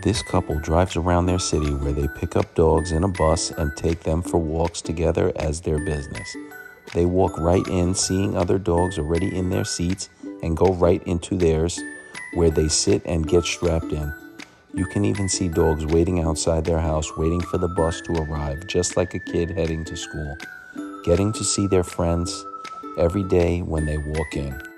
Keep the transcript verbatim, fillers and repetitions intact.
This couple drives around their city where they pick up dogs in a bus and take them for walks together as their business. They walk right in, seeing other dogs already in their seats, and go right into theirs, where they sit and get strapped in. You can even see dogs waiting outside their house, waiting for the bus to arrive, just like a kid heading to school, getting to see their friends every day when they walk in.